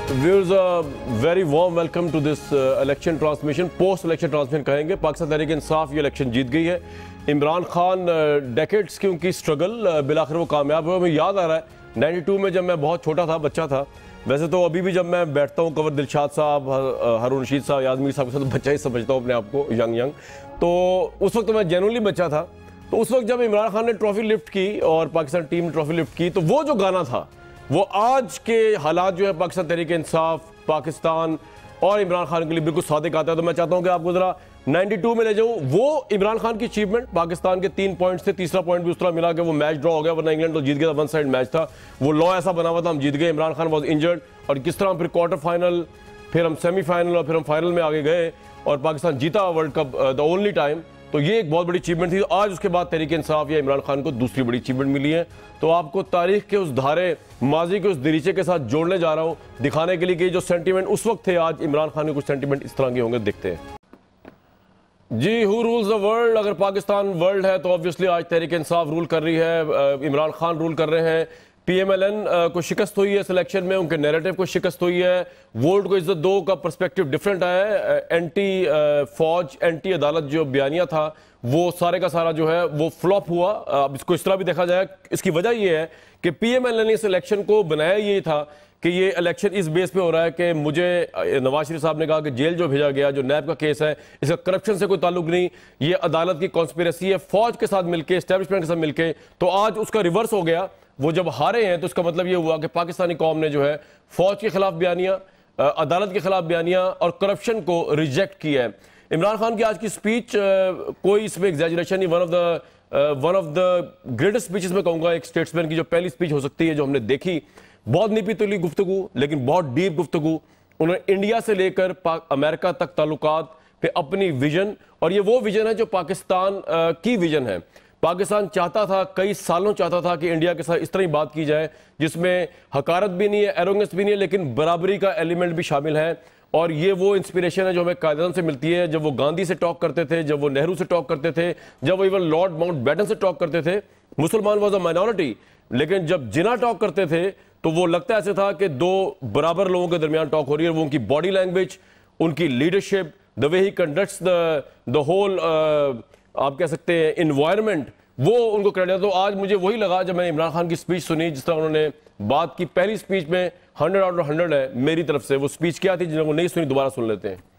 Viewers, very warm welcome to this election transmission, post election transmission कहेंगे। पाकिस्तान तहरीक इंसाफ ये election जीत गई है। इमरान खान डेकेड्स की उनकी स्ट्रगल बिलाखिर वो कामयाब हुआ। मुझे याद आ रहा है 92 में जब मैं बहुत छोटा था, बच्चा था। वैसे तो अभी भी जब मैं बैठता हूँ कवर दिलशाद साहब, हारून रशीद साहब, याजमीर साहब के साथ, बच्चा ही समझता हूँ अपने आप को, यंग। तो उस वक्त मैं जेन्युइनली बच्चा था। तो उस वक्त जब इमरान खान ने ट्रॉफी लिफ्ट की और पाकिस्तान टीम ने ट्रॉफी लिफ्ट की, तो वो जो गाना था वो आज के हालात जो है पाकिस्तान तहरीक इंसाफ, पाकिस्तान और इमरान खान के लिए बिल्कुल सादिक आता है। तो मैं चाहता हूं कि आपको जरा 92 में ले जाऊं। वो इमरान खान की अचीवमेंट, पाकिस्तान के 3 पॉइंट से तीसरा पॉइंट भी उस तरह मिला कि वो मैच ड्रॉ हो गया, वरना इंग्लैंड तो जीत गया था, वन साइड मैच था। वो लॉ ऐसा बना हुआ था, हम जीत गए। इमरान खान वॉज इंजर्ड और किस तरह हम फिर क्वार्टर फाइनल, फिर हम सेमीफाइनल और फिर हम फाइनल में आगे गए और पाकिस्तान जीता world cup the only time. तो ये एक बहुत बड़ी अचीवमेंट थी। आज उसके बाद तहरीक इंसाफ या इमरान खान को दूसरी बड़ी अचीवमेंट मिली है। तो आपको तारीख के उस धारे, माजी के उस दरीचे के साथ जोड़ने जा रहा हूं, दिखाने के लिए कि जो सेंटीमेंट उस वक्त थे, आज इमरान खान के कुछ सेंटीमेंट इस तरह के होंगे। देखते हैं जी। Who rules the world? अगर पाकिस्तान वर्ल्ड है तो ऑब्वियसली आज तहरीक इंसाफ रूल कर रही है, इमरान खान रूल कर रहे हैं। PMLN को शिकस्त हुई है सिलेक्शन में, उनके नैरेटिव को शिकस्त हुई है। वोट को इज्जत दो का पर्सपेक्टिव डिफरेंट आया है। एंटी फौज, एंटी अदालत जो बयानिया था, वो सारे का सारा जो है वो फ्लॉप हुआ। अब इसको इस तरह भी देखा जाए, इसकी वजह ये है कि PMLN ने इस इलेक्शन को बनाया ये था कि ये इलेक्शन इस बेस पे हो रहा है कि मुझे, नवाज शरीफ साहब ने कहा कि जेल जो भेजा गया, जो नैब का केस है, इसका करप्शन से कोई ताल्लुक नहीं, ये अदालत की कॉन्स्पिरेसी है, फौज के साथ मिलकर, एस्टेब्लिशमेंट के साथ मिलकर। तो आज उसका रिवर्स हो गया। वो जब हारे हैं तो उसका मतलब ये हुआ कि पाकिस्तानी कौम ने जो है फौज के खिलाफ बयानिया, अदालत के खिलाफ बयानिया और करप्शन को रिजेक्ट किया है। इमरान खान की आज की स्पीच कोई इसमें एग्जैजरेशन नहीं, one of the greatest speeches में कहूँगा एक स्टेट्समैन की जो पहली स्पीच हो सकती है जो हमने देखी। बहुत निपी तुली गुफ्तगू, लेकिन बहुत डीप गुफ्तगू। उन्होंने इंडिया से लेकर अमेरिका तक ताल्लुकात पे अपनी विजन, और ये वो विजन है जो पाकिस्तान की विजन है। पाकिस्तान चाहता था, कई सालों चाहता था कि इंडिया के साथ इस तरह ही बात की जाए जिसमें हकारत भी नहीं है, एरोगेंस भी नहीं है, लेकिन बराबरी का एलिमेंट भी शामिल है। और ये वो इंस्पिरेशन है जो हमें कायदे से मिलती है। जब वो गांधी से टॉक करते थे, जब वो नेहरू से टॉक करते थे, जब वो इवन लॉर्ड माउंटबेटन से टॉक करते थे, मुसलमान वॉज अ माइनॉरिटी, लेकिन जब जिना टॉक करते थे तो वो लगता ऐसे था कि दो बराबर लोगों के दरमियान टॉक हो रही है। वो उनकी बॉडी लैंग्वेज, उनकी leadership, the way he conducts the whole, आप कह सकते हैं एनवायरनमेंट, वो उनको क्रेडिट। तो आज मुझे वही लगा जब मैंने इमरान खान की स्पीच सुनी, जिस तरह उन्होंने बात की। पहली स्पीच में 100 आउट ऑफ 100 है मेरी तरफ से। वो स्पीच क्या थी, जिनको नहीं सुनी दोबारा सुन लेते हैं।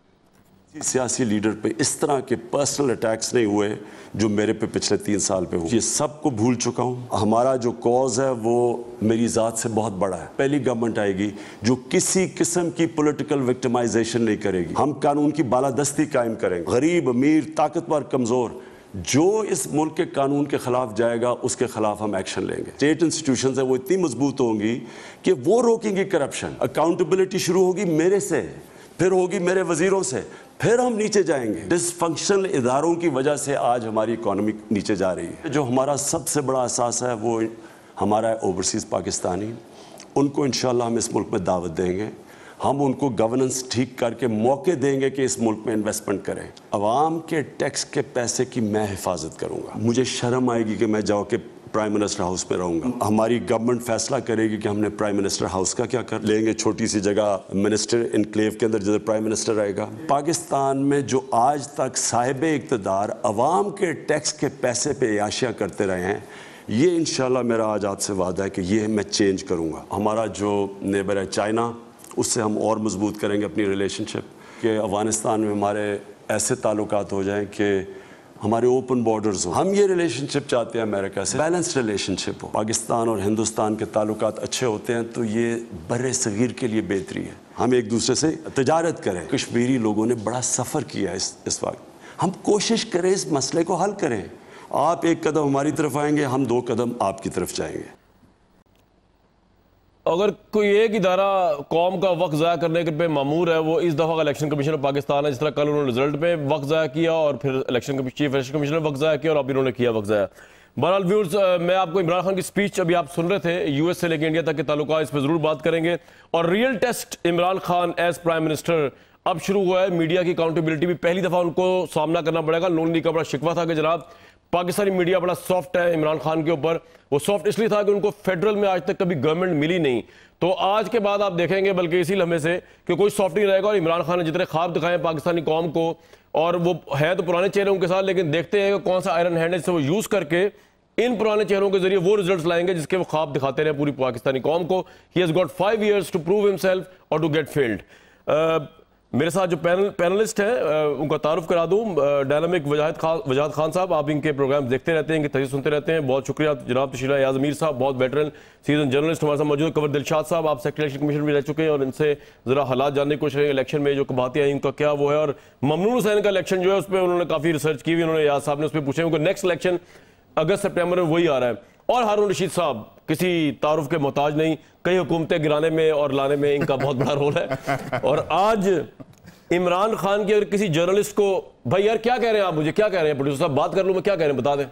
सियासी लीडर पे इस तरह के पर्सनल अटैक्स नहीं हुए जो मेरे पे पिछले 3 साल पे हुए। ये सबको भूल चुका हूँ। हमारा जो कॉज है वो मेरी ज़ात से बहुत बड़ा है। पहली गवर्नमेंट आएगी जो किसी किस्म की पॉलिटिकल विक्टिमाइजेशन नहीं करेगी। हम कानून की बालादस्ती कायम करेंगे। गरीब, अमीर, ताकतवर, कमज़ोर, जो इस मुल्क के कानून के खिलाफ जाएगा उसके खिलाफ हम एक्शन लेंगे। स्टेट इंस्टीट्यूशंस है वो इतनी मजबूत होंगी कि वो रोकेंगी करप्शन। अकाउंटेबिलिटी शुरू होगी मेरे से, फिर होगी मेरे वजीरों से, फिर हम नीचे जाएंगे। डिसफंक्शनल इदारों की वजह से आज हमारी इकोनॉमी नीचे जा रही है। जो हमारा सबसे बड़ा असास है वो हमारा ओवरसीज़ पाकिस्तानी, उनको इंशाल्लाह हम इस मुल्क में दावत देंगे। हम उनको गवर्नेंस ठीक करके मौके देंगे कि इस मुल्क में इन्वेस्टमेंट करें। अवाम के टैक्स के पैसे की मैं हिफाजत करूँगा। मुझे शर्म आएगी कि मैं जाओ के प्राइम मिनिस्टर हाउस में रहूँगा। हमारी गवर्नमेंट फैसला करेगी कि हमने प्राइम मिनिस्टर हाउस का क्या कर लेंगे, छोटी सी जगह मिनिस्टर इनक्लेव के अंदर जिधर प्राइम मिनिस्टर रहेगा। पाकिस्तान में जो आज तक साहिब इक़्तिदार अवाम के टैक्स के पैसे पे याशिया करते रहे हैं, ये इंशाल्लाह मेरा आज आपसे वादा है कि ये मैं चेंज करूँगा। हमारा जो नेबर है चाइना, उससे हम और मजबूत करेंगे अपनी रिलेशनशिप, कि अफ़गानिस्तान में हमारे ऐसे ताल्लुकात हो जाएं कि हमारे ओपन बॉर्डर्स हो। हम ये रिलेशनशिप चाहते हैं अमेरिका से, बैलेंस्ड रिलेशनशिप हो। पाकिस्तान और हिंदुस्तान के ताल्लुकात अच्छे होते हैं तो ये बर्रे सगीर के लिए बेहतरी है। हम एक दूसरे से तजारत करें। कश्मीरी लोगों ने बड़ा सफ़र किया इस वक्त। हम कोशिश करें इस मसले को हल करें। आप एक कदम हमारी तरफ आएंगे, हम 2 कदम आपकी तरफ जाएंगे। अगर कोई एक इदारा कौम का वक्त ज़ाया करने पे मामूर है, वो इस दफ़ा का इलेक्शन कमीशन ऑफ पाकिस्तान है। जिस तरह कल उन्होंने रिजल्ट पे वक्त ज़ाया किया और फिर चीफ इलेक्शन कमीशनर वक्त ज़ाया किया और अभी उन्होंने किया वक्त ज़ाया। बहरहाल व्यूअर्स, मैं आपको इमरान खान की स्पीच अभी आप सुन रहे थे, US से लेकर इंडिया तक के ताल्लुकात, इस पर ज़रूर बात करेंगे। और real test Imran Khan as prime minister अब शुरू हुआ है। मीडिया की अकाउंटेबिलिटी भी पहली दफ़ा उनको सामना करना पड़ेगा। लोनली का बड़ा शिकवा था कि जनाब पाकिस्तानी मीडिया बड़ा सॉफ्ट है इमरान खान के ऊपर। वो सॉफ्ट इसलिए था कि उनको फेडरल में आज तक कभी गवर्नमेंट मिली नहीं। तो आज के बाद आप देखेंगे बल्कि इसी लम्हे से कि कोई सॉफ्ट नहीं रहेगा। और इमरान खान ने जितने ख्वाब दिखाए पाकिस्तानी कौम को, और वो है तो पुराने चेहरे उनके साथ, लेकिन देखते हैं कि कौन सा आयरन हैंड है जिसे वो यूज़ करके इन पुराने चेहरों के जरिए वो रिजल्ट्स लाएंगे जिसके वो ख्वाब दिखाते रहे पूरी पाकिस्तानी कौम को। He has got 5 years to prove himself और टू गेट फेल्ड। मेरे साथ जो पैनलिस्ट हैं उनका तारुफ करा दूं। डायनामिक वजाहत खान साहब, आप इनके प्रोग्राम देखते रहते हैं, इनके तजज़िये सुनते रहते हैं, बहुत शुक्रिया। जनाब तशीला याज़ अमीर साहब, बहुत वेटरन सीजन जर्नलिस्ट हमारे साथ मौजूद है। कवर दिलशाद साहब, आप सेक्रेटरी इलेक्शन कमीशन में रह चुके हैं और इनसे ज़रा हालात जानने की कोशिश करेंगे इलेक्शन में जो कबातें आई उनका क्या वो है। और ममनून हुसैन का इलेक्शन जो है उस पर उन्होंने काफ़ी रिसर्च की हुई, उन्होंने याद साहब ने उस पर पूछे, उनको नेक्स्ट इलेक्शन अगस्त सितंबर में वही आ रहा है। और हारून रशीद साहब किसी तारुफ के मोहताज नहीं, कई हुकूमतें गिराने में और लाने में इनका बहुत बड़ा रोल है। और आज इमरान खान की अगर किसी जर्नलिस्ट को, भाई यार क्या कह रहे हैं आप, मुझे क्या कह रहे हैं प्रोड्यूसर साहब, बात कर लूं मैं, क्या कह रहे हैं बता दें।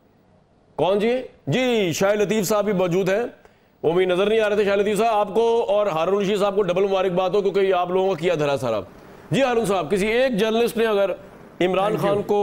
कौन जी शाहिद लतीफ़ साहब भी मौजूद हैं, वो भी नजर नहीं आ रहे थे। शाहिद लतीफ़ साहब आपको और हारून रशीद साहब को डबल मुबारकबाद हो क्योंकि आप लोगों का किया धरा सारा। जी हारून साहब, किसी एक जर्नलिस्ट ने अगर इमरान खान को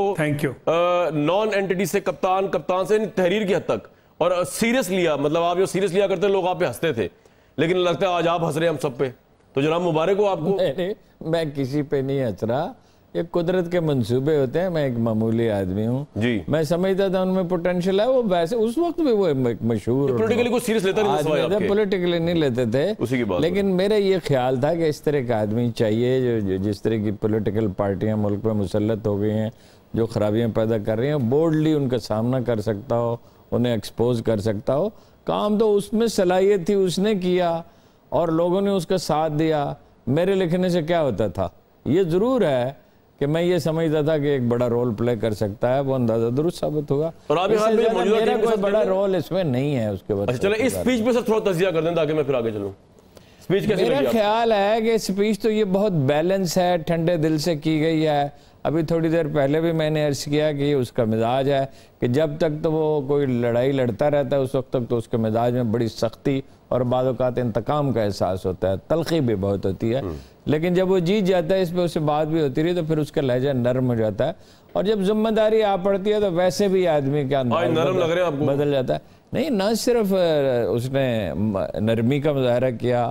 नॉन एंटिटी से कप्तान से तहरीर की हद तक और सीरियस लिया, मतलब आप जो सीरियस लिया करते लोग आप पे हंसते थे, लेकिन लगता है आज आप हंस रहे हैं हम सब पे, तो जनाब मुबारक हो आपको। मैं किसी पे नहीं हंस रहा, ये कुदरत के मंसूबे होते हैं। मैं एक मामूली आदमी हूँ जी, मैं समझता था उनमें पोटेंशियल है। वो वैसे उस वक्त भी वो मशहूर पॉलिटिकली कुछ सीरियस लेता नहीं, पॉलिटिकली नहीं लेते थे उसी की बात। लेकिन मेरा ये ख्याल था कि इस तरह का आदमी चाहिए जो जिस तरह की पॉलिटिकल पार्टियां मुल्क में मुसल्लत हो गई हैं, जो खराबियां पैदा कर रही हैं, बोल्डली उनका सामना कर सकता हो, उन्हें एक्सपोज कर सकता हो। काम तो उसमें सलाहियत थी, उसने किया और लोगों ने उसका साथ दिया। मेरे लिखने से क्या होता था, ये ज़रूर है कि मैं ये समझता था कि एक बड़ा रोल प्ले कर सकता है, वो अंदाजा दुरुस्त साबित होगा। और मेरा कोई बड़ा रोल इसमें नहीं है उसके बाद। अच्छा चलो इस स्पीच पे सर थोड़ा तजिया कर दें ताकि मैं फिर आगे चलूं। स्पीच कैसे मेरा ख्याल है कि स्पीच तो ये बहुत बैलेंस है, ठंडे दिल से की गई है। अभी थोड़ी देर पहले भी मैंने अर्ज किया कि उसका मिजाज है कि जब तक तो वो कोई लड़ाई लड़ता रहता है उस वक्त तक तो उसके मिजाज में बड़ी सख्ती और बाद औक़ात इंतकाम का एहसास होता है, तलखी भी बहुत होती है। लेकिन जब वो जीत जाता है, इस पर उससे बात भी होती रही, तो फिर उसका लहजा नरम हो जाता है। और जब जिम्मेदारी आ पड़ती है तो वैसे भी आदमी का अंदाज बदल जाता है। नहीं, न सिर्फ उसने नरमी का मुजाहरा किया,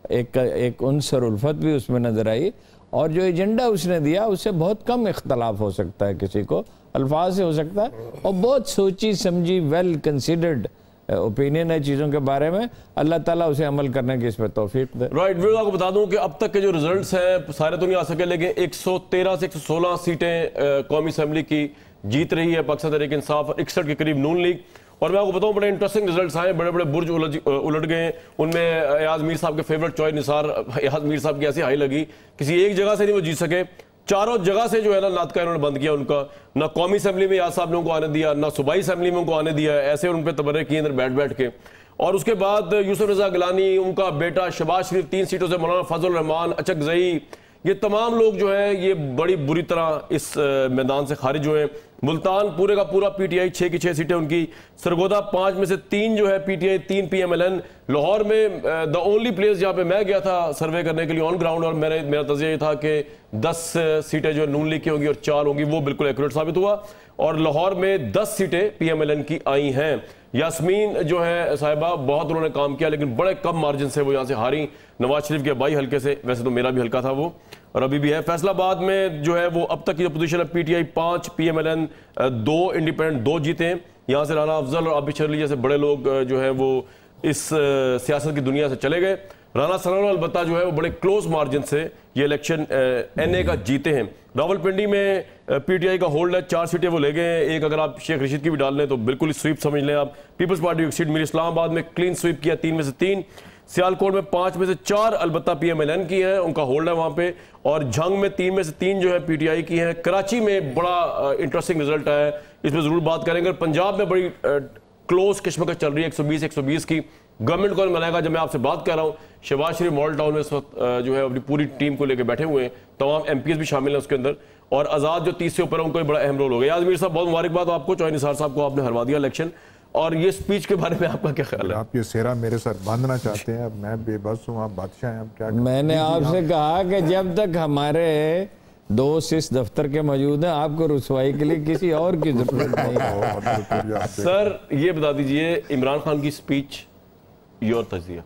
एक उन्सर उल्फत भी उसमें नजर आई, और जो एजेंडा उसने दिया उससे बहुत कम इख्तलाफ हो सकता है, किसी को अल्फाज से हो सकता है, और बहुत सोची समझी वेल कंसिडर्ड ओपिनियन है चीज़ों के बारे में। अल्लाह ताला उसे अमल करने की इस पर तौफीक दे। राइट, मैं आपको बता दूं कि अब तक के जो रिजल्ट्स हैं सारे तो नहीं आ सके, लेकिन 113 से 116 सीटें कौमी असम्बली की जीत रही है पाकिस्तान तहरीक इंसाफ, 61 के करीब नून लीग। और मैं आपको बताऊं बड़े इंटरेस्टिंग रिजल्ट्स आए, बड़े बड़े बुर्ज उलट गए। उनमें याज़ मीर साहब के फेवरेट चॉइस निसार याज़ मीर साहब की ऐसी हाई लगी, किसी एक जगह से नहीं वो जीत सके, चारों जगह से जो है ना नातका इन्होंने बंद किया उनका। ना कौमी असम्बली में याद साहब ने उनको आने दिया, ना सूबाई असम्बली में उनको आने दिया, ऐसे उन पर तबर्रे किए अंदर बैठ बैठ के। और उसके बाद यूसुफ रजा गिलानी, उनका बेटा शहबाज शरीफ 3 सीटों से, मौलाना फजल रहमान, अचकजई, ये तमाम लोग जो है ये बड़ी बुरी तरह इस मैदान से खारिज हुए। मुल्तान पूरे का पूरा पीटीआई 6 की 6 सीटें उनकी, सरगोदा 5 में से 3 जो है पीटीआई, 3 पीएमएलएन। लाहौर में द ओनली प्लेस जहाँ पे मैं गया था सर्वे करने के लिए ऑन ग्राउंड, और मेरा तज़िया ये था कि 10 सीटें जो नून लीग की होंगी और 4 होंगी, वो बिल्कुल एक्यूरेट साबित हुआ। और लाहौर में 10 सीटें पीएमएलएन की आई हैं। यास्मीन जो है साहिबा, बहुत उन्होंने काम किया लेकिन बड़े कम मार्जिन से वो यहाँ से हारी, नवाज शरीफ के बाई हल्के से। वैसे तो मेरा भी हल्का था वो, और अभी भी है। फैसलाबाद में जो है वो अब तक की जो पोजीशन है, पीटीआई 5, पीएमएलएन 2, इंडिपेंडेंट 2 जीते हैं। यहाँ से राना अफजल और आबिद शर्ली जैसे बड़े लोग जो है वो इस सियासत की दुनिया से चले गए। राना सनाउल्लाह अलबत्ता जो है वो बड़े क्लोज मार्जिन से ये इलेक्शन एनए का जीते हैं। रावलपिंडी में पीटीआई का होल्ड है, 4 सीटें वो ले गए हैं। एक अगर आप शेख रशीद की भी डाल लें तो बिल्कुल स्वीप समझ लें आप। पीपल्स पार्टी की सीट मिली, इस्लामाबाद में क्लीन स्वीप किया, 3 में से 3। सियालकोट में 5 में से 4 अलबत्ता पीएमएलएन की है, उनका होल्ड है वहाँ पे। और झंग में 3 में से 3 जो है पीटीआई की है। कराची में बड़ा इंटरेस्टिंग रिजल्ट आया है, इसमें ज़रूर बात करेंगे। पंजाब में बड़ी क्लोज किस्मत चल रही है, 120 की। गवर्नमेंट कौन बनाएगा, जब मैं आपसे बात कर रहा हूँ, शहबाज शरीफ मॉडल टाउन में इस वक्त जो है अपनी पूरी टीम को लेकर बैठे हुए हैं, तमाम एमपीएस भी शामिल हैं उसके अंदर, और आज़ाद जो 30 से ऊपर है उनको एक बड़ा अहम रोल हो गया। याज़ मीर साहब, बहुत मुबारकबाद आपको, चौधरी निसार साहब को आपने हरवा दिया इलेक्शन। और ये स्पीच के बारे में आपका क्या ख्याल है? आप ये सेहरा मेरे साथ बांधना चाहते हैं, अब मैं बेबस हूँ, आप बादशाह हैं, अब क्या? मैंने आपसे कहा कि जब तक हमारे दोस्त इस दफ्तर के मौजूद हैं, आपको रुसवाई के लिए किसी और की जरूरत नहीं है। सर ये बता दीजिए, इमरान खान की स्पीच, योर तजिया।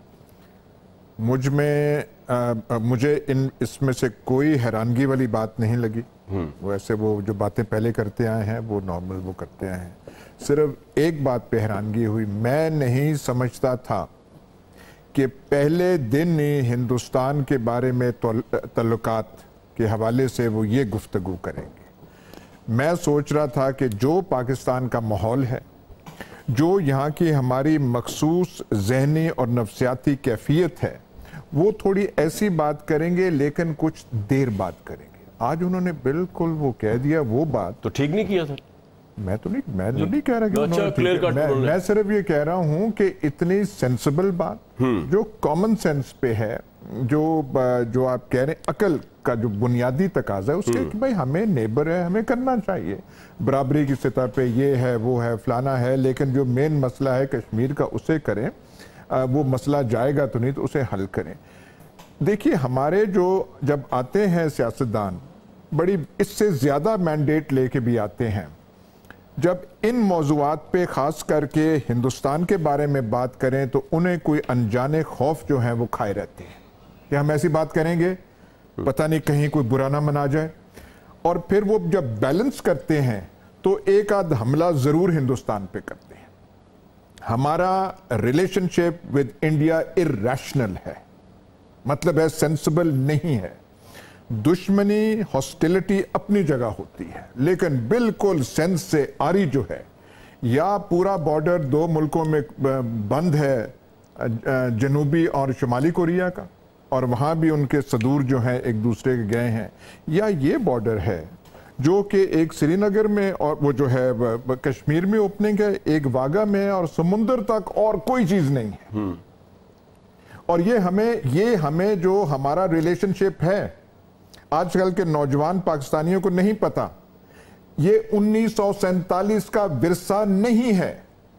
मुझे इसमें से कोई हैरानगी वाली बात नहीं लगी। वैसे वो जो बातें पहले करते आए हैं वो नॉर्मल वो करते आए हैं। सिर्फ एक बात पे हैरानगी हुई, मैं नहीं समझता था कि पहले दिन ही हिंदुस्तान के बारे में तल्लुकात के हवाले से वो ये गुफ्तगू करेंगे। मैं सोच रहा था कि जो पाकिस्तान का माहौल है, जो यहाँ की हमारी मखसूस ज़हनी और नफ्सियाती कैफियत है, वो थोड़ी ऐसी बात करेंगे लेकिन कुछ देर बाद करेंगे। आज उन्होंने बिल्कुल वो कह दिया, वो बात तो ठीक नहीं किया सर। मैं तो नहीं कह रहा कि अच्छा, मैं सिर्फ ये कह रहा हूं कि इतनी सेंसिबल बात जो कॉमन सेंस पे है, जो आप कह रहे हैं अकल का जो बुनियादी तकाजा है उसके कि भाई हमें नेबर है, हमें करना चाहिए बराबरी की सतह पे, ये है वो है फलाना है, लेकिन जो मेन मसला है कश्मीर का उसे करें। वो मसला जाएगा तो नहीं तो उसे हल करें। देखिए हमारे जो जब आते हैं सियासतदान, बड़ी इससे ज़्यादा मैंडेट लेके भी आते हैं। जब इन मौज़ूआत पे ख़ास करके हिंदुस्तान के बारे में बात करें तो उन्हें कोई अनजाने खौफ जो है वो खाए रहते हैं कि हम ऐसी बात करेंगे पता नहीं कहीं कोई बुरा ना मना जाए। और फिर वो जब बैलेंस करते हैं तो एक आध हमला ज़रूर हिंदुस्तान पे करते हैं। हमारा रिलेशनशिप विद इंडिया इर्रेशनल है, मतलब है सेंसिबल नहीं है। दुश्मनी हॉस्टिलिटी अपनी जगह होती है, लेकिन बिल्कुल सेंस से आरी जो है, या पूरा बॉर्डर दो मुल्कों में बंद है, जनूबी और शुमाली कोरिया का, और वहाँ भी उनके सदूर जो हैं एक दूसरे के गए हैं, या ये बॉर्डर है जो कि एक श्रीनगर में और वो जो है कश्मीर में ओपनिंग है, एक वागा में है, और समुंदर तक और कोई चीज़ नहीं है। और ये हमें जो हमारा रिलेशनशिप है, आजकल के नौजवान पाकिस्तानियों को नहीं पता, ये 1947 का विरसा नहीं है।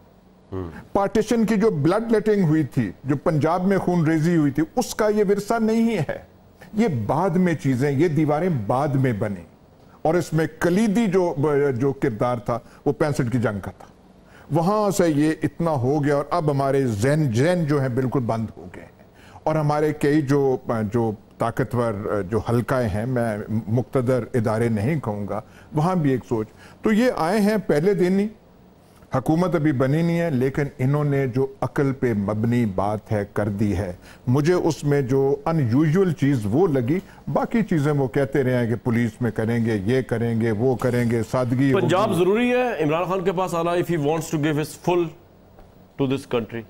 पार्टीशन की जो ब्लड लेटिंग हुई थी, जो पंजाब में खून रेजी हुई थी, उसका ये विरसा नहीं है। ये बाद में चीजें, ये दीवारें बाद में बनी, और इसमें कलीदी जो किरदार था वो 65 की जंग का था। वहां से ये इतना हो गया, और अब हमारे जैन जो है बिल्कुल बंद हो गए हैं। और हमारे कई जो ताकतवर जो हल्काएं हैं, मैं मुक्तदर इदारे नहीं कहूँगा, वहाँ भी एक सोच। तो ये आए हैं पहले दिन ही, हुकूमत अभी बनी नहीं है, लेकिन इन्होंने जो अकल पे मबनी बात है कर दी है। मुझे उसमें जो अनयूजुअल चीज़ वो लगी, बाकी चीज़ें वो कहते रहे हैं कि पुलिस में करेंगे, ये करेंगे, वो करेंगे, सादगी। पंजाब ज़रूरी है इमरान खान के पास आना, if he wants to give his full to this country?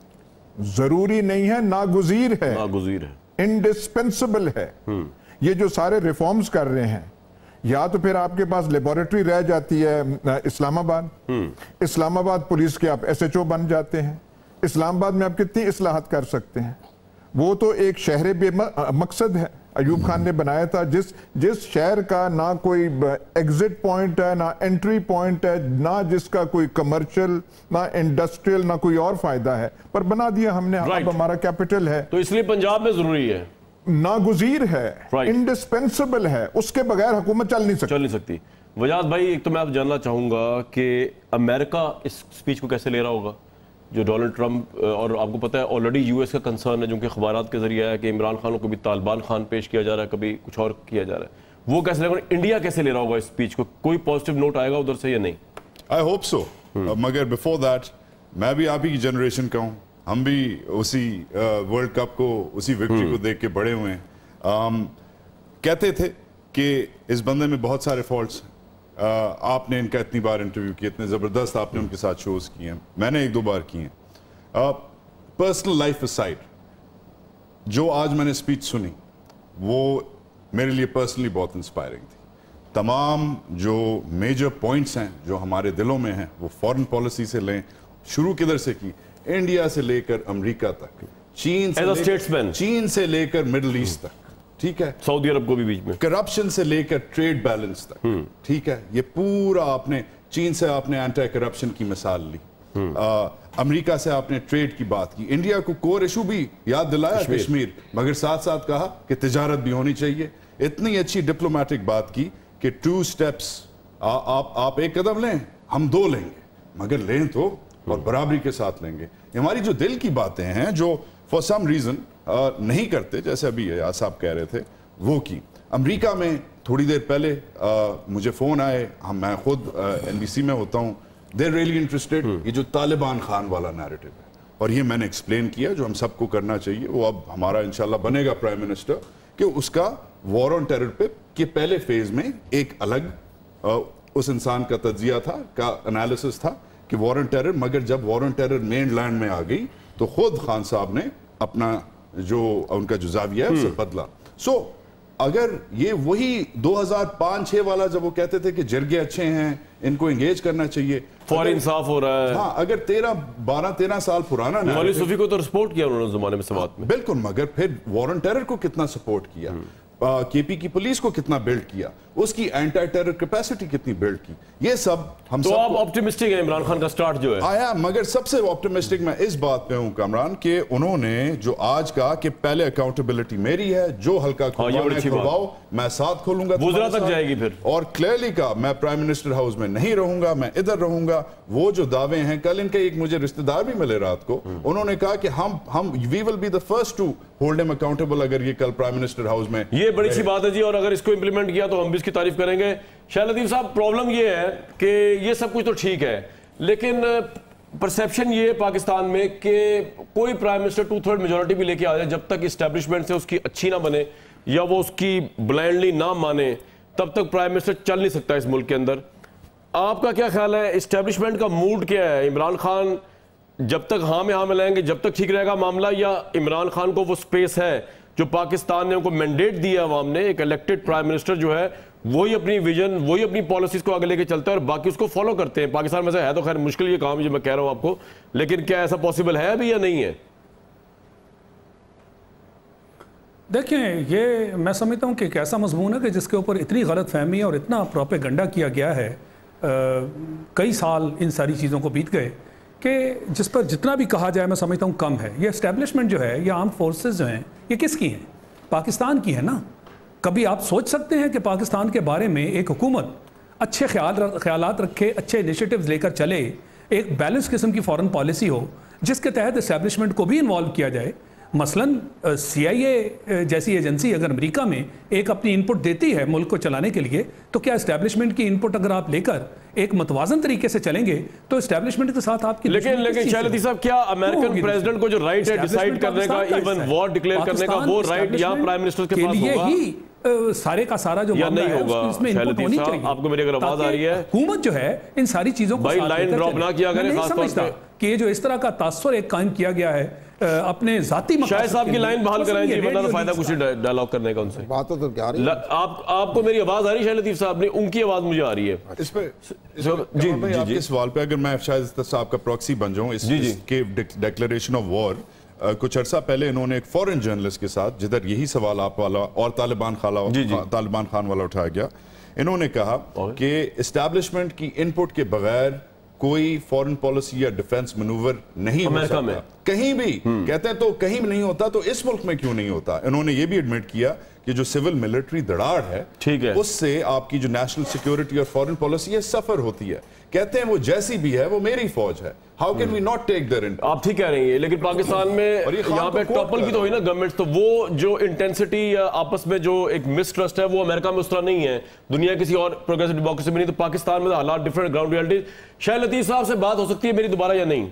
ज़रूरी नहीं है, नागुज़ीर है, नागुज़ीर है, इंडिस्पेंसिबल है। ये जो सारे रिफॉर्म्स कर रहे हैं, या तो फिर आपके पास लेबोरेटरी रह जाती है इस्लामाबाद, इस्लामाबाद पुलिस के आप SHO बन जाते हैं। इस्लामाबाद में आप कितनी इस्लाहत कर सकते हैं? वो तो एक शहर बेमकसद है, अयूब खान ने बनाया था, जिस शहर का ना कोई एग्जिट पॉइंट है, ना एंट्री पॉइंट है, ना जिसका कोई कमर्शियल, ना इंडस्ट्रियल, ना कोई और फायदा है, पर बना दिया हमने। अब हमारा कैपिटल है, तो इसलिए पंजाब में जरूरी है, नागुज़ीर है, इंडिस्पेंसिबल है, उसके बगैर हुकूमत चल नहीं सकती। वजाद भाई, एक तो मैं आप जानना चाहूंगा कि अमेरिका इस स्पीच को कैसे ले रहा होगा, जो डोनाल्ड ट्रंप, और आपको पता है ऑलरेडी US का कंसर्न है, जो कि अखबारात के जरिए है कि इमरान खान को कभी तालिबान खान पेश किया जा रहा है, कभी कुछ और किया जा रहा है, वो कैसे लेगा? इंडिया कैसे ले रहा होगा इस स्पीच को? कोई पॉजिटिव नोट आएगा उधर से या नहीं? आई होप सो, मगर बिफोर दैट मैं भी आप ही की जनरेशन का हूँ, हम भी उसी वर्ल्ड कप को, उसी विक्ट्री को देख के बड़े हुए हैं। कहते थे कि इस बंदे में बहुत सारे फॉल्ट्स हैं। आपने इनका इतनी बार इंटरव्यू किया, इतने ज़बरदस्त आपने उनके साथ शोज़ किए हैं, मैंने 1-2 बार किए हैं। पर्सनल लाइफ असाइड, जो आज मैंने स्पीच सुनी वो मेरे लिए पर्सनली बहुत इंस्पायरिंग थी। तमाम जो मेजर पॉइंट्स हैं जो हमारे दिलों में हैं, वो फॉरेन पॉलिसी से लें, शुरू किधर से की, इंडिया से लेकर अमेरिका तक, चीन से लेकर मिडिल ईस्ट तक, ठीक है, सऊदी अरब को भी बीच में, करप्शन से लेकर ट्रेड बैलेंस तक, ठीक है, ये पूरा आपने, चीन से आपने एंटी करप्शन की मिसाल ली, अमेरिका से आपने ट्रेड की बात की, इंडिया को कोर इशू भी याद दिलाया कश्मीर, मगर साथ साथ कहा कि तिजारत भी होनी चाहिए। इतनी अच्छी डिप्लोमेटिक बात की कि 2 स्टेप्स, आप एक कदम लें, हम 2 लेंगे, मगर लें तो और बराबरी के साथ लेंगे। हमारी जो दिल की बातें हैं जो फॉर सम रीजन नहीं करते, जैसे अभी साहब कह रहे थे, वो की। अमेरिका में थोड़ी देर पहले मुझे फोन आए, मैं खुद NBC में होता हूँ, दे रियली इंटरेस्टेड, ये जो तालिबान खान वाला नैरेटिव है, और ये मैंने एक्सप्लेन किया जो हम सबको करना चाहिए, वो अब हमारा इंशाल्लाह बनेगा प्राइम मिनिस्टर, कि उसका वॉर ऑन टेरर पे के पहले फेज में एक अलग उस इंसान का तज्जिया था, का एनालिसिस था कि वॉर ऑन टेरर, मगर जब war on terror main land में आ गई तो खुद खान साहब ने अपना जो उनका जो जाविया है उसे बदला। सो अगर ये वही 2005-6 वाला जब वो कहते थे कि जरगे अच्छे हैं, इनको एंगेज करना चाहिए, फौरी इंसाफ हो रहा है। हाँ, अगर 12-13 साल पुराना मौलवी सूफी को तो सपोर्ट किया उन्होंने जमाने में समात में, बिल्कुल, मगर फिर वॉर ऑन टेरर को कितना सपोर्ट किया, केपी की पुलिस को कितना बिल्ड किया, उसकी एंटी टेरर कैपेसिटी कितनी बिल्ड की, ये सब हम तो आप ऑप्टिमिस्टिक हैं इमरान खान का स्टार्ट जो है आया। मगर सबसे ऑप्टिमिस्टिक मैं इस बात पे हूं कमरान, कि उन्होंने जो आज कहा कि पहले अकाउंटेबिलिटी मेरी है, जो हल्का खुलवाओ मैं साथ खोलूंगा, गुजरा तक जाएगी फिर, और क्लियरली कहा मैं प्राइम मिनिस्टर हाउस में नहीं रहूंगा, मैं इधर रहूंगा। वो जो दावे हैं, कल इनके एक मुझे रिश्तेदार भी मिले रात को, उन्होंने कहा कि हम we will be the first to hold him accountable अगर ये कल प्राइम मिनिस्टर हाउस में। ये बड़ी अच्छी बात है जी, और अगर इसको इंप्लीमेंट किया तो हम भी इसकी तारीफ करेंगे। शाह लतीफ साहब, प्रॉब्लम ये है कि ये सब कुछ तो ठीक है, लेकिन परसेप्शन ये है पाकिस्तान में कि कोई प्राइम मिनिस्टर 2/3 मेजोरिटी भी लेके आ जाए, जब तक इस्टेब्लिशमेंट से उसकी अच्छी ना बने या वो उसकी ब्लाइंडली ना माने, तब तक प्राइम मिनिस्टर चल नहीं सकता इस मुल्क के अंदर। आपका क्या ख्याल है, इस्टेब्लिशमेंट का मूड क्या है? इमरान खान जब तक हाँ में हाँ मिलाएंगे जब तक ठीक रहेगा मामला, या इमरान खान को वो स्पेस है जो पाकिस्तान ने उनको मैंडेट दिया अवाम ने, एक इलेक्टेड प्राइम मिनिस्टर जो है वही अपनी विजन, वही अपनी पॉलिसीज को आगे लेके चलता है और बाकी उसको फॉलो करते हैं? पाकिस्तान में से है तो खैर मुश्किल ये काम जो मैं कह रहा हूं आपको, लेकिन क्या ऐसा पॉसिबल है अभी या नहीं है? देखें, ये मैं समझता हूं कि एक ऐसा मजमून है कि जिसके ऊपर इतनी गलत फहमी और इतना प्रोपेगेंडा किया गया है, कई साल इन सारी चीज़ों को बीत गए, कि जिस पर जितना भी कहा जाए मैं समझता हूँ कम है। ये एस्टेब्लिशमेंट जो है, ये आर्म फोर्सेस जो हैं, ये किसकी हैं? पाकिस्तान की है ना। कभी आप सोच सकते हैं कि पाकिस्तान के बारे में एक हुकूमत अच्छे ख्यालात रखे, अच्छे इनिशिएटिव्स लेकर चले, एक बैलेंस किस्म की फॉरेन पॉलिसी हो जिसके तहत एस्टेब्लिशमेंट को भी इन्वॉल्व किया जाए? मसलन CIA जैसी एजेंसी अगर अमेरिका में एक अपनी इनपुट देती है मुल्क को चलाने के लिए, तो क्या एस्टेब्लिशमेंट की इनपुट अगर आप लेकर एक मतवाजन तरीके से चलेंगे तो एस्टेब्लिशमेंट के साथ आपकी लेकिन शाह लतीफ साहब, क्या अमेरिकन प्रेसिडेंट को जो राइट है डिसाइड करने का, इवन वॉर डिक्लेयर करने का, वो राइट यहाँ प्राइम मिनिस्टर के पास होगा? सारे का सारा जो या नहीं होगा? इसमें इनपुट होनी चाहिए। आपको मेरी अगर आवाज आ रही है, हुकूमत जो है इन सारी चीजों को लाइन ड्रॉप ना किया करें, खासतौर पे कि ये जो इस तरह का तासुर एक कायम किया गया है अपने जाती शायद साहब की लाइन बहाल कराएं जी, वरना फायदा कुछ डायलॉग करने का उनसे। बात तो क्या आ रही है? आपको मेरी आवाज आ रही है शाह लतीफ साहब? नहीं, उनकी आवाज मुझे आ रही है। इस पे जी आपके सवाल पे अगर मैं शायद साहब का प्रॉक्सी बन जाऊं, इसके डिक्लेरेशन ऑफ वॉर, कुछ अरसा पहले इन्होंने एक फॉरेन जर्नलिस्ट के साथ, जिधर यही सवाल आप वाला और तालिबान खान वाला उठाया गया, इन्होंने कहा कि एस्टैब्लिशमेंट की इनपुट के बगैर कोई फॉरेन पॉलिसी या डिफेंस मैनूवर नहीं हो सकता कहीं भी। कहते हैं तो कहीं भी नहीं होता, तो इस मुल्क में क्यों नहीं होता? इन्होंने ये भी एडमिट किया कि जो सिविल मिलिट्री दड़ाड़ है, ठीक है, उससे आपकी जो नेशनल सिक्योरिटी और फॉरेन पॉलिसी है सफर होती है। कहते हैं वो जैसी भी है वो मेरी फौज है, how can we not take their input? आप ठीक कह रही हैं, लेकिन पाकिस्तान में यहाँ पे टॉपल की तो हुई ना गवर्नमेंट, तो वो जो इंटेंसिटी या आपस में जो एक मिसट्रस्ट है वो अमेरिका में उस तरह नहीं है, दुनिया किसी और प्रोग्रेसिव डेमोक्रेसी में नहीं। तो पाकिस्तान में हालात different, ground reality. Shah Latif साहब से बात हो सकती है मेरी दोबारा या नहीं?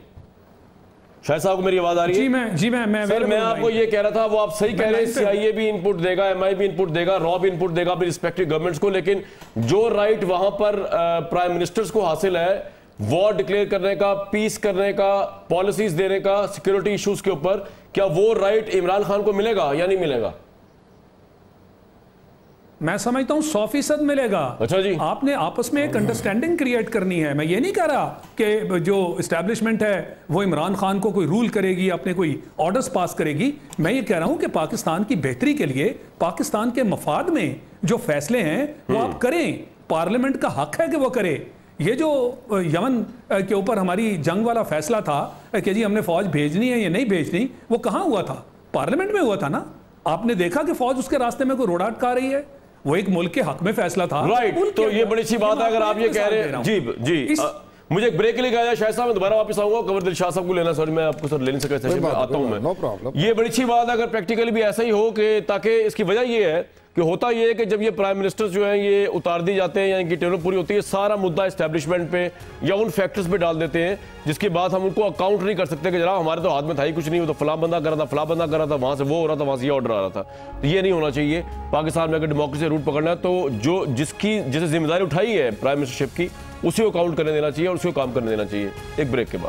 शाह साहब को मेरी आवाज आ रही है? जी मैं सर, मैं आपको ये कह रहा था, वो आप सही कह रहे हैं, CIA भी इनपुट देगा, MI भी इनपुट देगा, रॉ भी इनपुट देगा अपनी रिस्पेक्टिव गवर्नमेंट्स को, लेकिन जो राइट वहां पर प्राइम मिनिस्टर्स को हासिल है वॉर डिक्लेयर करने का, पीस करने का, पॉलिसीज देने का सिक्योरिटी इश्यूज के ऊपर, क्या वो राइट इमरान खान को मिलेगा या नहीं मिलेगा? मैं समझता हूं 100% मिलेगा। अच्छा जी, आपने आपस में एक अंडरस्टैंडिंग क्रिएट करनी है। मैं ये नहीं कह रहा कि जो एस्टैब्लिशमेंट है वो इमरान खान को कोई रूल करेगी, अपने कोई ऑर्डर्स पास करेगी। मैं ये कह रहा हूं कि पाकिस्तान की बेहतरी के लिए, पाकिस्तान के मफाद में जो फैसले हैं वो आप करें, पार्लियामेंट का हक है कि वो करे। ये जो यमन के ऊपर हमारी जंग वाला फैसला था कि जी हमने फौज भेजनी है या नहीं भेजनी, वो कहाँ हुआ था? पार्लियामेंट में हुआ था ना। आपने देखा कि फौज उसके रास्ते में कोई रोड़ा अटका रही है? वो एक मुल्क के हक में फैसला था। राइट, तो ये बड़ी अच्छी बात है अगर आप ये कह रहे हैं। जी जी, मुझे एक ब्रेक के लिए कहा शायद साहब, मैं दोबारा वापस आऊंगा, कमर दिल शाह साहब को लेना, सॉरी मैं आपको सर ले नहीं सका सेशन में, आता हूं मैं। No problem. ये बड़ी अच्छी बात है अगर प्रैक्टिकली भी ऐसा ही हो कि, ताकि इसकी वजह ये है कि होता ये है कि जब ये प्राइम मिनिस्टर जो हैं ये उतार दी जाते हैं या इनकी टेनर पूरी होती है, सारा मुद्दा एस्टैब्लिशमेंट पे या उन फैक्टर्स पे डाल देते हैं जिसके बाद हम उनको अकाउंट नहीं कर सकते कि जनाब हमारे तो हाथ में था ही कुछ नहीं, वो तो फला बंदा कर रहा था, फला बंदा कर रहा था, वहां से वो हो रहा था, वहां से ये ऑर्डर आ रहा था। तो ये नहीं होना चाहिए। पाकिस्तान में अगर डेमोक्रेसी रूट पकड़ना है तो जो जिसकी जिसे जिम्मेदारी उठाई है प्राइम मिनिस्टरशिप की, उसी को काउंट करने देना चाहिए और उसी को काम करने देना चाहिए। एक ब्रेक के बाद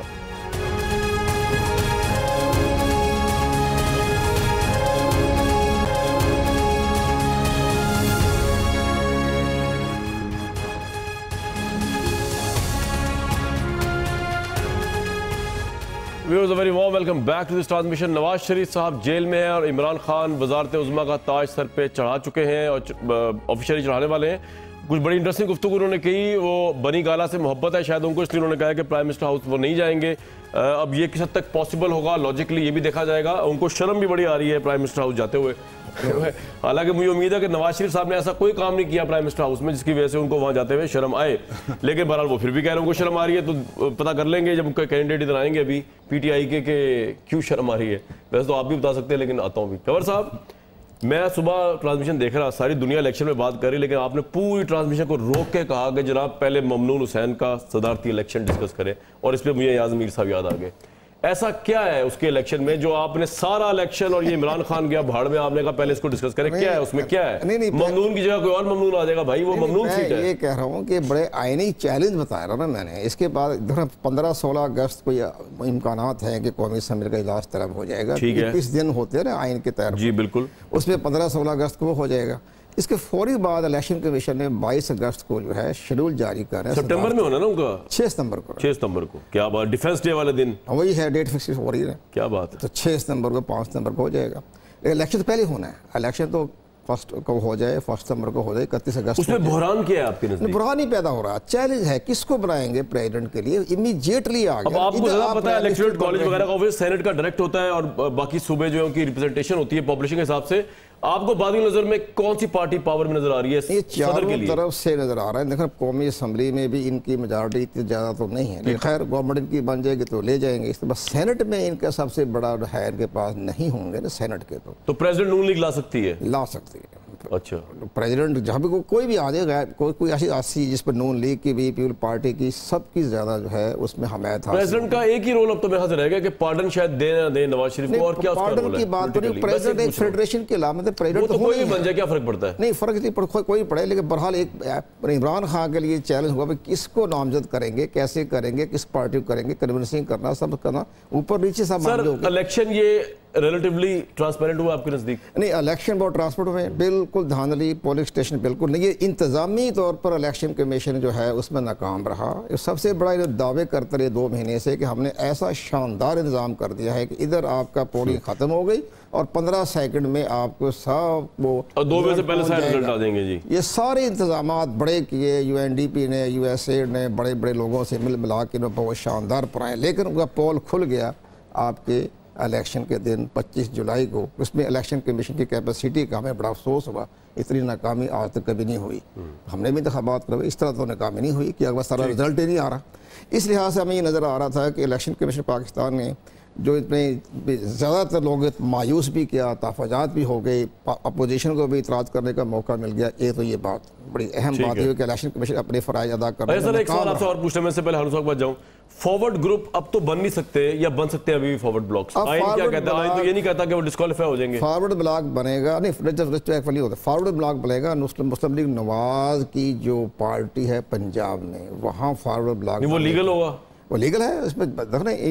viewers, very warm welcome back to this transmission. Nawaz Sharif साहब जेल में हैं और इमरान खान वजारत उज़्मा का ताज सर पे चढ़ा चुके हैं और ऑफिशियली चढ़ाने वाले हैं। कुछ बड़ी इंटरेस्टिंग गुफ्तगू उन्होंने की, वो बनी गाला से मोहब्बत है शायद उनको, इसलिए उन्होंने कहा कि प्राइम मिनिस्टर हाउस वो नहीं जाएंगे। अब ये किस हद तक पॉसिबल होगा, लॉजिकली ये भी देखा जाएगा। उनको शर्म भी बड़ी आ रही है प्राइम मिनिस्टर हाउस जाते हुए। हालांकि मुझे उम्मीद है कि नवाज शरीफ साहब ने ऐसा कोई काम नहीं किया प्राइम मिनिस्टर हाउस में जिसकी वजह से उनको वहां जाते हुए शर्म आए, लेकिन बहरहाल वो फिर भी कह रहे हैं उनको शर्म आ रही है। तो पता कर लेंगे जब उनके कैंडिडेट इधर आएंगे अभी पीटीआई के क्यों शर्म आ रही है। वैसे तो आप भी बता सकते हैं, लेकिन आता हूँ भी। कंवर साहब, मैं सुबह ट्रांसमिशन देख रहा, सारी दुनिया इलेक्शन में बात कर रही, लेकिन आपने पूरी ट्रांसमिशन को रोक के कहा कि जनाब पहले ममनून हुसैन का सदारती इलेक्शन डिस्कस करें, और इस पर मुझे याद मीर साहब याद आ गए। ऐसा क्या है उसके इलेक्शन में जो आपने सारा इलेक्शन, और ये इमरान खान गया भाड़ में, आपने कहा पहले इसको डिस्कस करें, क्या है उसमें, क्या है? नहीं, ममनून की जगह कोई और ममनून आ जाएगा भाई, वो ममनून सीट है। ये कह रहा हूँ कि बड़े आईनी चैलेंज बताया रहा ना मैंने। इसके बाद 15-16 अगस्त को इम्कानात हैं कि कौमी असम्बली का इजलास तलब हो जाएगा। 21 दिन होते हैं ना आइन के तहत। जी बिल्कुल, उसमें 15-16 अगस्त को वो हो जाएगा। इसके फौरी बाद इलेक्शन कमीशन ने 22 अगस्त को जो है शेड्यूल जारी कर रहे हैं। सितंबर में होना ना उनका, 6 सितंबर को। 6 सितंबर को, क्या बात, डिफेंस डे वाले दिन वही है, डेट फिक्स हो रही है, क्या बात है। तो 6 सितंबर को 5 सितंबर को हो जाएगा। इलेक्शन तो पहले होना है, इलेक्शन तो फर्स्ट को हो जाए, 1 सितंबर को हो जाए, 31 अगस्त। उसमें बुहरान क्या है आपके नजदीक? बुहरान ही पैदा हो रहा है। चैलेंज है किसको बनाएंगे प्रेसिडेंट के लिए, इमीडिएटली आ गया। अब आपको ज़्यादा पता है इलेक्टोरल कॉलेज वगैरह का ऑफिस सेनेट का डायरेक्ट होता है और बाकी सूबे जो उनकी रिप्रेजेंटेशन होती है पॉपुलेशन के हिसाब से। आपको बादी नजर में कौन सी पार्टी पावर में नजर आ रही है? ये चारों तरफ से नजर आ रहा है। देखो कौमी असम्बली में भी इनकी मेजॉरिटी इतनी ज़्यादा तो नहीं है, लेकिन खैर गवर्नमेंट इनकी बन जाएगी तो ले जाएंगे। इसके बाद सेनेट में इनका सबसे बड़ा है, इनके पास नहीं होंगे ना सेनेट के, तो प्रेसिडेंट नून लीग ला सकती है, ला सकती है। अच्छा, प्रेसिडेंट जहाँ भी कोई भी आ जाएगा, कोई ऐसी जिस पर नून लीग की भी, पीपल पार्टी की, सबकी ज्यादा जो है उसमें हमायत है। प्रेसिडेंट का एक ही रोल अब तो मेरे हाथ रहेगा कि पार्डन शायद दे ना दे नवाज शरीफ को, और क्या पार्डन की बात तो नहीं, प्रेसिडेंट एक फेडरेशन के अलावा मतलब प्रेसिडेंट तो कोई बन जाए, क्या फर्क पड़ता है? नहीं, फर्क नहीं कोई पड़े, लेकिन बहरहाल एक इमरान खान के लिए चैलेंज हुआ किसको नामजद करेंगे, कैसे करेंगे, किस पार्टी को करेंगे, कन्विंसिंग करना, सब करना, ऊपर नीचे सब। इलेक्शन ये रिलेटिवली ट्रांसपेरेंट हुआ आपके नजदीक? नहीं, इलेक्शन बहुत ट्रांसपेरेंट हुए, बिल्कुल धांधली, पोलिंग स्टेशन बिल्कुल नहीं। ये इंतजामी तौर पर इलेक्शन कमीशन जो है उसमें नाकाम रहा। सबसे बड़ा ये दावे करते रहे 2 महीने से कि हमने ऐसा शानदार इंतजाम कर दिया है कि इधर आपका पोलिंग खत्म हो गई और 15 सेकंड में आपको सब वो 2 बजे से पहले सारे रिजल्ट आ देंगे। जी, ये सारे इंतजाम बड़े किए, UNDP ने, USAID ने, बड़े बड़े लोगों से मिला के बहुत शानदार पढ़ाए, लेकिन उनका पोल खुल गया आपके इलेक्शन के दिन 25 जुलाई को। उसमें इलेक्शन कमीशन की कैपेसिटी का हमें बड़ा अफसोस हुआ, इतनी नाकामी आज तक कभी नहीं हुई। हमने भी इंतखाबात करवाए, इस तरह तो नाकामी नहीं हुई कि अगर सारा रिजल्ट ही नहीं आ रहा। इस लिहाज से हमें ये नज़र आ रहा था कि इलेक्शन कमीशन पाकिस्तान ने जो इतने ज़्यादातर लोग मायूस भी किया, तहफ़्फ़ुज़ात भी हो गए, अपोजिशन को भी इतराज़ करने का मौका मिल गया। ये तो ये बात बड़ी अहम बात है कि इलेक्शन कमीशन अपने फ़राइज़ अदा कर रहा है। सर एक सवाल आपसे और पूछने में से पहले हारून साहब जाऊँ, फॉरवर्ड ग्रुप अब तो बन नहीं सकते या बन सकते हैं अभी भी फॉरवर्ड ब्लॉक्स? आइन क्या कहता है? आइन तो ये नहीं कहता कि वो डिस्क्वालीफाई हो जाएंगे। फॉरवर्ड ब्लॉक बनेगा नहीं, फॉरवर्ड ब्लॉक बनेगा। मुस्लिम लीग नवाज की जो पार्टी है पंजाब में, वहाँ फॉरवर्ड ब्लॉक वो लीगल होगा, वो लीगल है। उसमें देखना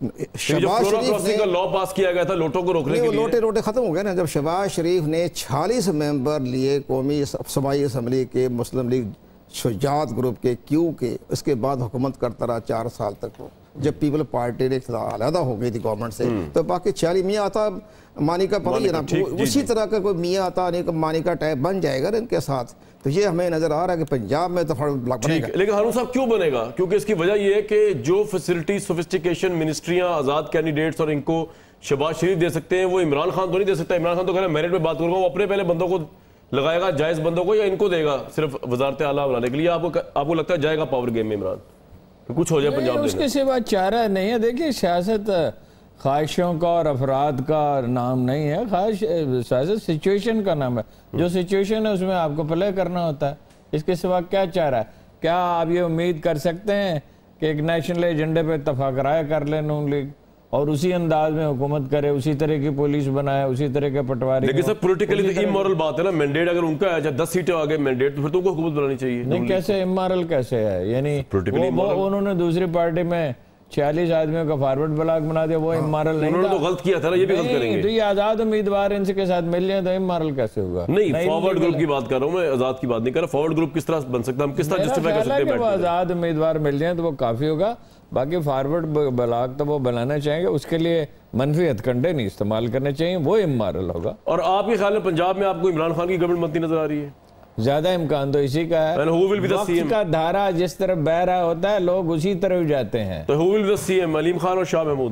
शहबाज शरीफ का लॉ पास किया गया था लोटों को रोकने के लिए, लोटे खत्म हो गए ना। जब शहबाज शरीफ ने 46 मेंबर लिए कौमी सूबाई असम्बली के मुस्लिम लीग शुजात ग्रुप के क्यू के, उसके बाद हुकूमत करता रहा 4 साल तक। वो जब पीपल पार्टी ने अलहदा हो गई थी गवर्नमेंट से, तो बाकी 40 मियाँ आता मानी का पता ही है ना, उसी तरह का कोई मियाँ आता मानी का टाइप बन जाएगा ना इनके साथ। तो ये हमें नजर आ रहा है कि पंजाब में तो ब्लॉक बनेगा। लेकिन हारून साहब क्यों बनेगा? क्योंकि इसकी वजह यह है कि जो फैसिलिटी, सोफिस्टिकेशन, मिनिस्ट्रियां, आजाद कैंडिडेट्स और इनको शहबाज शरीफ दे सकते हैं, वो इमरान खान तो नहीं दे सकता। इमरान खान तो कह रहा है मेरिट पे बात करूंगा, वो अपने पहले बंदों को लगाएगा जायज बंदों को या इनको देगा सिर्फ वजारत आला बनाने के लिए? आपको लगता है जाएगा पावर गेम में इमरान, तो कुछ हो जाए पंजाब? उसके सिवा चारा नहीं है। देखिए सियासत ख्वाहिशों का और अफराद का नाम नहीं है, सियासत सिचुएशन का नाम है। जो सिचुएशन है उसमें आपको प्ले करना होता है, इसके सिवा क्या चाह रहा है? क्या आप ये उम्मीद कर सकते हैं कि एक नेशनल एजेंडे पे इत्तफाक राय कर ले नून लीग और उसी अंदाज में हुकूमत करे, उसी तरह की पुलिस बनाए, उसी तरह के पटवारी? लेकिन सर पॉलिटिकली तो इमोरल बात है ना, मैंडेट अगर उनका है 10 सीटें आ गए मैंडेट, तो फिर तो उनको हुकूमत बनानी चाहिए। नहीं, कैसे इमोरल कैसे है? यानी वो उन्होंने दूसरी पार्टी में 46 आदमियों का फॉरवर्ड ब्लॉक बना दिया, वो इमोरल नहीं? उन्होंने तो गलत किया था ना, ये भी गलत करेंगे। तो ये आजाद उम्मीदवार इनसे के साथ मिल जाए तो इमोरल कैसे होगा? नहीं, फॉरवर्ड ग्रुप की बात कर रहा हूं मैं, आजाद की बात नहीं कर रहा। फॉरवर्ड ग्रुप किस तरह बन सकता है, हम किस तरह जस्टिफाई कर सकते हैं? आजाद उम्मीदवार मिल जाए तो वो काफी होगा। बाकी फॉरवर्ड ब्लॉक तो वो बनाना चाहेंगे, उसके लिए मनफी हथकंडे नहीं इस्तेमाल करने चाहिए, वो इमोरल होगा। और आपके ख्याल में पंजाब में आपको इमरान खान की गवर्नमेंट बनती नजर आ रही है? ज्यादा इम्कान तो इसी का है। वक्त का धारा जिस तरफ बह रहा होता है लोग उसी तरफ जाते हैं। तो who will be the CM, Aleem Khan और शाह महमूद?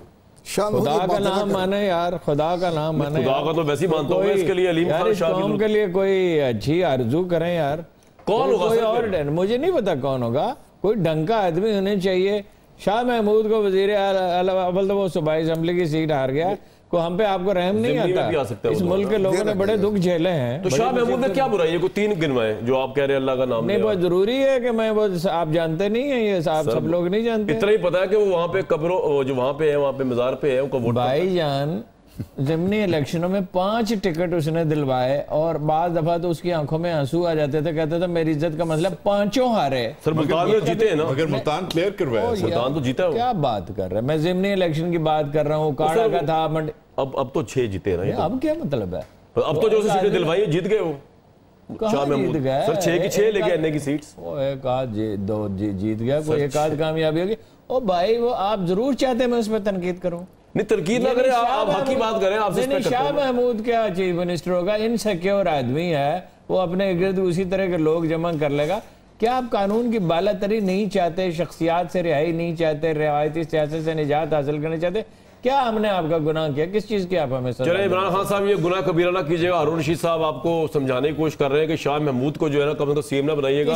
खुदा का नाम माने यार, खुदा का नाम माने। खुदा का तो वैसे ही मानता हूं मैं, इसके लिए अलीम खान शाह कौम के लिए कोई अच्छी आरजू करें यार। कौन होगा? कोई और मुझे नहीं पता कौन होगा, कोई ढंग का आदमी होने चाहिए। शाह महमूद को वजीर अव्वल तो वो सूबाई असेंबली की सीट हार गया, को हम पे आपको रहम नहीं आता। इस मुल्क के लोगों ने बड़े दुख झेले हैं। तो शाह महमूद ने क्या बुराई है? कोई 3 गिनवाए जो आप कह रहे हैं, अल्लाह का नाम नहीं। बहुत जरूरी है कि मैं वो आप जानते नहीं है, ये आप सब लोग नहीं जानते। इतना ही पता है कि वो वहाँ पे कब्रों जो वहाँ पे है, वहाँ पे मजार पे है, उनका वोट भाईजान ज़िमनी इलेक्शनों में 5 टिकट उसने दिलवाए और बाद दफा तो उसकी आंखों में आंसू आ जाते थे, कहते थे मेरी इज्जत का मतलब 5 हारे। सर मुल्तान में जीते हैं ना, अगर मुल्तान क्लियर करवाया, मुल्तान तो जीता है। क्या बात कर रहे हैं? मैं ज़िमनी इलेक्शन की बात कर रहा हूँ, काड़ा का था मंडी। अब तो 6 जीते ना, अब क्या मतलब है? अब तो जो सीटें दिलवाई जीत गए वो शाह महमूद सर, 6 की 6 लेके आने की सीट्स। एक आध 2 जीत गया, कोई एक आध कामयाबी होगी। ओ भाई वो आप जरूर चाहते मैं उस पर तनकीद करूं? नहीं, तनकीद ना करें, आप हक की बात करें। आपसे शाह महमूद क्या चीफ मिनिस्टर होगा? इनसिक्योर आदमी है, वो अपने गिर्द उसी तरह के लोग जमा कर लेगा। क्या आप कानून की बालातरी नहीं चाहते, शख्सियात से रिहाई नहीं चाहते, रिवायती सियासत से निजात हासिल करना चाहते? क्या हमने आपका गुनाह किया? किस चीज की आप हमें? चले इमरान खान साहब, ये गुनाह कबीरा ना कीजिएगा। हारून रशीद साहब आपको समझाने की कोशिश कर रहे हैं कि शाह महमूद को जो है ना कम से कम सीएम ना बनाइएगा।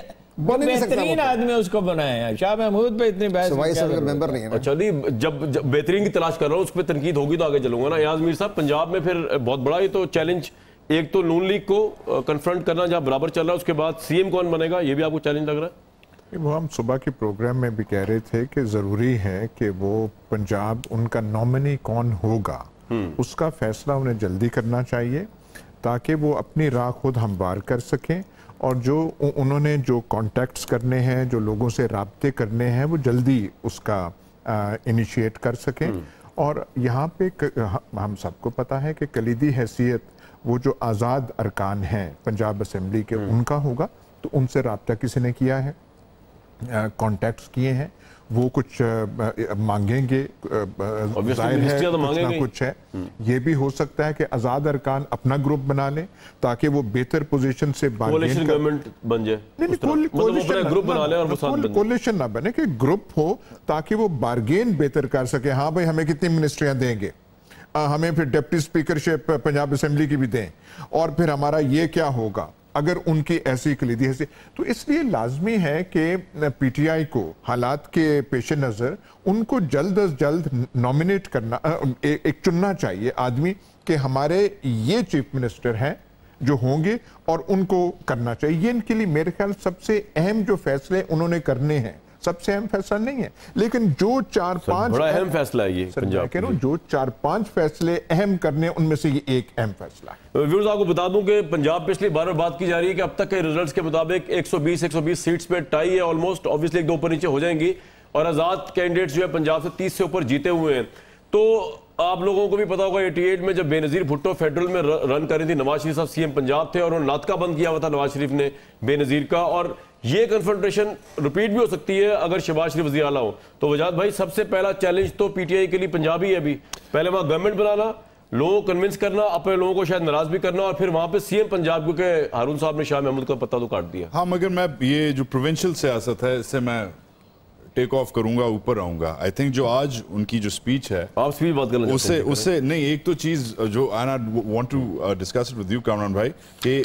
बेहतरीन आदमी उसको बनाया है, शाह महमूद पे इतनी बहस मेंबर नहीं है। अच्छा नहीं, जब बेहतरीन की तलाश कर रहा हूँ उस पर तनकीद होगी तो आगे चलूंगा ना। याज मीर साहब, पंजाब में फिर बहुत बड़ा ये तो चैलेंज, एक तो नून लीग को कन्फ्रंट करना जहाँ बराबर चल रहा है, उसके बाद सीएम कौन बनेगा, ये भी आपको चैलेंज लग रहा है? वो हम सुबह के प्रोग्राम में भी कह रहे थे कि ज़रूरी है कि वो पंजाब उनका नॉमिनी कौन होगा उसका फैसला उन्हें जल्दी करना चाहिए, ताकि वो अपनी राह खुद हमवार कर सकें और जो उन्होंने जो कॉन्टैक्ट्स करने हैं, जो लोगों से राब्ते करने हैं, वो जल्दी उसका इनिशिएट कर सकें। और यहाँ पे हम सबको पता है कि कलीदी हैसियत वो जो आज़ाद अरकान हैं पंजाब असेंबली के, उनका होगा। तो उनसे राब्ता किसी ने किया है, कॉन्टैक्ट्स किए हैं, वो कुछ मांगेंगे, जाहिर है कुछ ना कुछ है। ये भी हो सकता है कि आज़ाद अरकान अपना ग्रुप बना लें ताकि वो बेहतर पोजीशन से कोalition गवर्नमेंट बन जाए। कोलिशन ना बने कि ग्रुप हो, ताकि वो बार्गेन बेहतर कर सके। हाँ भाई, हमें कितनी मिनिस्ट्रियां देंगे, हमें फिर डिप्टी स्पीकरशिप पंजाब असेंबली की भी दें, और फिर हमारा ये क्या होगा अगर उनकी ऐसी कलीदी है। तो इसलिए लाजमी है कि पीटीआई को हालात के पेश नज़र उनको जल्द अज जल्द नॉमिनेट करना, एक चुनना चाहिए आदमी कि हमारे ये चीफ मिनिस्टर हैं जो होंगे, और उनको करना चाहिए। ये इनके लिए मेरे ख्याल सबसे अहम जो फैसले उन्होंने करने हैं, सबसे अहम फैसला नहीं है, लेकिन जो 4-5 बड़ा अहम फैसला है ये पंजाब के, जो 4-5 फैसले अहम करने, उनमें से ये एक अहम फैसला है। व्यूअर्स, आपको बता दूं कि पंजाब पिछली बार बात की जा रही है कि अब तक के रिजल्ट्स के मुताबिक 120 सीट्स पे टाई है ऑलमोस्ट। ऑब्वियसली एक दो ऊपर नीचे हो जाएंगी, और आजाद कैंडिडेट्स जो है पंजाब से 30 से ऊपर जीते हुए हैं। तो आप लोगों को भी पता होगा 88 में जब बेनजीर भुट्टो फेडरल में रन कर रही थी, नवाज शरीफ साहब सीएम पंजाब थे और उन्होंने नाटका बंद किया हुआ था नवाज शरीफ ने बेनजीर का। और ये कन्फ्रंटेशन रिपीट भी हो सकती है अगर शहबाज शरीफ वज़ीर आला हो। तो वजाद भाई, सबसे पहला चैलेंज तो पीटीआई के लिए पंजाबी है। अभी पहले वहां गवर्नमेंट बनाना, लोगों को कन्विंस करना, अपने लोगों को शायद नाराज भी करना, और फिर वहां पे सीएम पंजाब, क्योंकि हारून साहब ने शाह महमूद का पत्ता तो काट दिया। हाँ, मगर मैं ये जो प्रोविंशियल सियासत है इससे मैं टेक ऑफ करूंगा, ऊपर आऊंगा। आई थिंक जो आज उनकी जो स्पीच है, आप स्पीच बात करना उससे नहीं, एक तो चीज जो I want to discuss it with you Kamran भाई, कि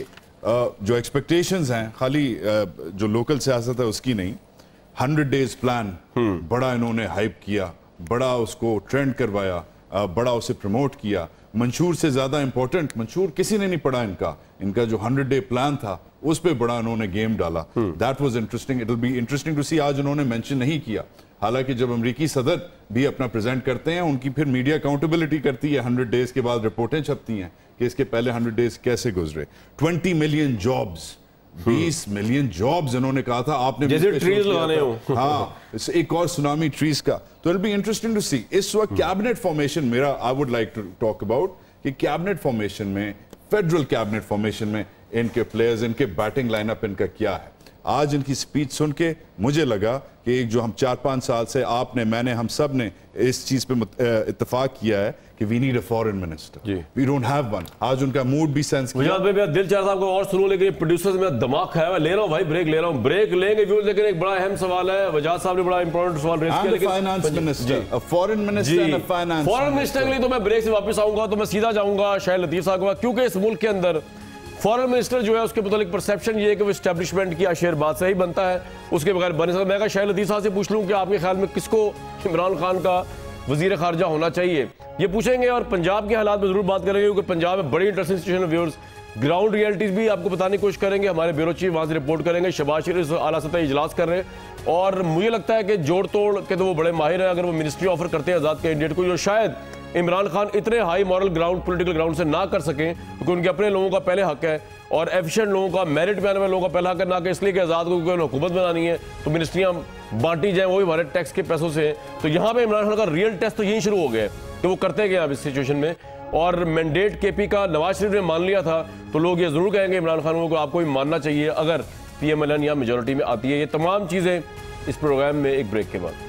जो एक्सपेक्टेशंस हैं खाली जो लोकल सियासत है उसकी नहीं, 100 डेज प्लान बड़ा इन्होंने हाइप किया, बड़ा उसको ट्रेंड करवाया, बड़ा उसे प्रमोट किया। मंशूर से ज्यादा इंपॉर्टेंट, मंशूर किसी ने नहीं पढ़ा इनका जो 100 डे प्लान था उस पे बड़ा उन्होंने गेम डाला। That was interesting. It will be interesting to see, आज उन्होंने मेंशन नहीं किया, हालांकि जब अमेरिकी सदर भी अपना प्रेजेंट करते हैं उनकी फिर मीडिया अकाउंटेबिलिटी करती है, 100 डेज के बाद रिपोर्टें छपती हैं कि इसके पहले 100 डेज कैसे गुजरे। 20 मिलियन जॉब्स, 20 मिलियन जॉब्स इन्होंने कहा था, आपने जैसे ट्रीज लगाने हो। हाँ, एक और सुनामी ट्रीज का। तो it be interesting to see. इस वक्त कैबिनेट फॉर्मेशन मेरा I would like to talk about कि कैबिनेट फॉर्मेशन में, फेडरल कैबिनेट फॉर्मेशन में इनके प्लेयर्स, इनके बैटिंग लाइनअप इनका क्या है। आज इनकी स्पीच सुन के मुझे लगा कि एक जो हम 4-5 साल से आपने, मैंने, हम सब ने इस चीज पे इत्तेफाक किया है कि we need a foreign minister, we don't have one. आज उनका मूड भी सेंस किया। मेरा दिल चाह रहा आपको और सुनो, लेकिन प्रोड्यूसर मेरा दिमाग खाया हुआ, ले रहा हूं भाई, ब्रेक ले रहा हूं, ब्रेक लेंगे व्यूअर्स। लेकिन एक बड़ा अहम सवाल है, वजाद साहब ने बड़ा इंपॉर्टेंट सवाल रेज किया, लेकिन finance minister, a foreign minister and a finance foreign minister के लिए तो मैं ब्रेक से वापस आऊंगा, तो मैं सीधा जाऊंगा शाहिद लतीफ साहब के, क्योंकि इस मुल्क के अंदर फॉरेन मिनिस्टर जो है उसके मुतालिक परसेप्शन ये है कि वो एस्टैब्लिशमेंट की आशेर बात से ही बनता है, उसके बगैर बने सकता। मैं कहा शाहिद लतीफ साहब से पूछ लूं कि आपके ख्याल में किसको इमरान खान का वजीर खारजा होना चाहिए, ये पूछेंगे। और पंजाब के हालात में जरूर बात करेंगे, क्योंकि पंजाब में बड़ी इंटरेस्टिंग सिचुएशन है व्यूअर्स। ग्राउंड रियलिटीज भी आपको बताने की कोशिश करेंगे, हमारे ब्यूरो चीफ वहां से रिपोर्ट करेंगे। शहबाज शरीफ आला सतह इजलास कर रहे हैं और मुझे लगता है कि जोड़ तोड़ के तो वो बड़े माहिर हैं। अगर वो मिनिस्ट्री ऑफर करते हैं आज़ाद कैंडिडेट को, जो शायद इमरान खान इतने high moral ground, political ground से ना कर सकें, क्योंकि उनके अपने लोगों का पहले हक है और एफिशिएंट लोगों का, मेरिट पे आने वाले लोगों का पहला हक है, ना कि इसलिए कि आज़ाद को कोई हुकूमत बनानी है तो मिनिस्ट्रियाँ बांटी जाएँ, वो भी हमारे टैक्स के पैसों से। तो यहाँ पे इमरान खान का रियल टेस्ट तो यहीं शुरू हो गया है कि वो करते गए अब इस सिचुएशन में। और मैंडेट केपी का नवाज शरीफ ने मान लिया था, तो लोग ये जरूर कहेंगे इमरान खान को आपको भी मानना चाहिए अगर PMLN या मेजोरिटी में आती है। ये तमाम चीज़ें इस प्रोग्राम में एक ब्रेक के बाद।